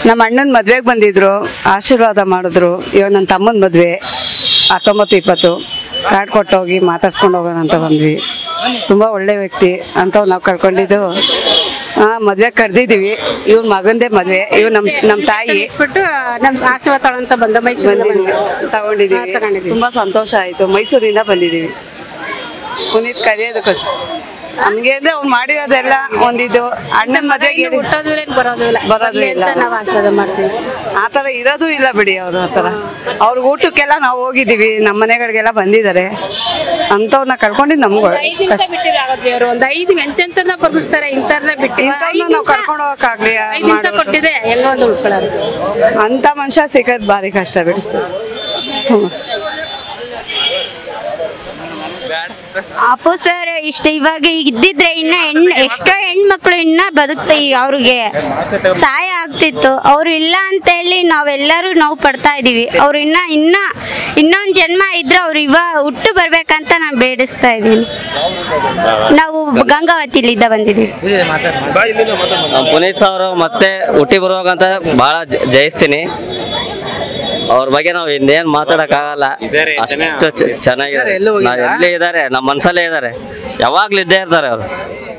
ನಮ್ಮ ಅಣ್ಣನ ಮದುವೆಗೆ ಬಂದಿದ್ರು, ಆಶೀರ್ವಾದ ಮಾಡಿದ್ರು. ಇವಾಗ ನನ್ನ ತಮ್ಮನ ಮದುವೆ 19-20 ಕಾರ್ಡ್ ಕೊಟ್ಟೋಗಿ ಮಾತಾಡ್ಸ್ಕೊಂಡು ಹೋಗೋಣ ಅಂತ ಬಂದ್ವಿ. ತುಂಬ ಒಳ್ಳೆ ವ್ಯಕ್ತಿ ಅಂತ ನಾವು ಕಳ್ಕೊಂಡಿದ್ದು. ಮದುವೆ ಕರೆದಿದ್ದೀವಿ. ಇವ್ರ ಮಗಂದೇ ಮದುವೆ. ಇವ್ರು ನಮ್ಮ ತಾಯಿ ನಮ್ಮ ಆಶೀರ್ವಾದ ತಗೊಂತ ತಗೊಂಡಿದ್ದೀವಿ. ತುಂಬ ಸಂತೋಷ ಆಯಿತು. ಮೈಸೂರಿಂದ ಬಂದಿದ್ದೀವಿ ಪುನೀತ್ ಕರೆಯೋದಕ್ಕೋಸ್ಕರ. ನಮ್ಗೆ ಅಂದ್ರೆ ಅವ್ರು ಮಾಡಿರೋದೆಲ್ಲ ಒಂದಿದ್ದು ಅಣ್ಣನ ಮದುವೆಗೆ ಬರೋದು ನಾವು ಆಶೀರ್ವಾದ ಮಾಡ್ತೀವಿ. ಆ ಥರ ಇರೋದು ಇಲ್ಲ ಬಿಡಿ. ಅವರು ಆ ಥರ ಅವ್ರ ಊಟಕ್ಕೆಲ್ಲ ನಾವು ಹೋಗಿದ್ದೀವಿ, ನಮ್ಮ ಮನೆಗಳಿಗೆಲ್ಲ ಬಂದಿದ್ದಾರೆ. ಅಂಥವ್ರನ್ನ ಕಳ್ಕೊಂಡಿದ್ದು ನಮ್ಗೆ ಒಂದು 5 ಗಂಟೆ ಬಗ್ಗಿಸ್ತಾರೆ. ಇಂಥವ್ರನ್ನ ಬಿಟ್ಟು ನಾವು ಕರ್ಕೊಂಡು ಹೋಗಕ್ಕಾಗ್ಲಿ ಕೊಟ್ಟಿದೆ ಹೆಂಗ ಒಂದು ಉಳ್ಕೊಳ್ಳೋದು. ಅಂಥ ಮನುಷ್ಯ ಸಿಗೋದು ಭಾರಿ ಕಷ್ಟ ಬಿಡಿ ಸರ್. ಅಪ್ಪು ಸರ್ ಇವಾಗ ಇದ್ದಿದ್ರೆ ಇನ್ನ ಎಷ್ಟೋ ಹೆಣ್ಮಕ್ಳು ಇನ್ನ ಅವ್ರಿಗೆ ಸಹಾಯ ಆಗ್ತಿತ್ತು. ಅವ್ರು ಇಲ್ಲ ಅಂತ ಹೇಳಿ ನಾವೆಲ್ಲರೂ ನೋವು ಪಡ್ತಾ ಇದೀವಿ. ಅವ್ರು ಇನ್ನೊಂದ್ ಜನ್ಮ ಇದ್ರೆ ಅವ್ರು ಹುಟ್ಟು ಬರ್ಬೇಕಂತ ನಾನು ಬೇಡಿಸ್ತಾ ಇದೀನಿ. ನಾವು ಗಂಗಾವತಿಲಿದ್ದ ಬಂದಿದ್ದೀವಿ. ಪುನೀತ್ ಅವರು ಮತ್ತೆ ಹುಟ್ಟಿ ಬರುವಾಗಂತ ಬಹಳ ಜಯಿಸ್ತೀನಿ. ಅವ್ರ ಬಗ್ಗೆ ನಾವು ಇನ್ನೇನ್ ಮಾತಾಡಕ್ ಆಗಲ್ಲ. ಅಷ್ಟು ಚೆನ್ನಾಗಿದೆ. ಎಲ್ಲಿ ಇದಾರೆ, ನಮ್ಮ ಮನ್ಸಲ್ಲೇ ಇದಾರೆ. ಯಾವಾಗ್ಲೂ ಇದ್ದೇ ಇರ್ತಾರೆ ಅವರು.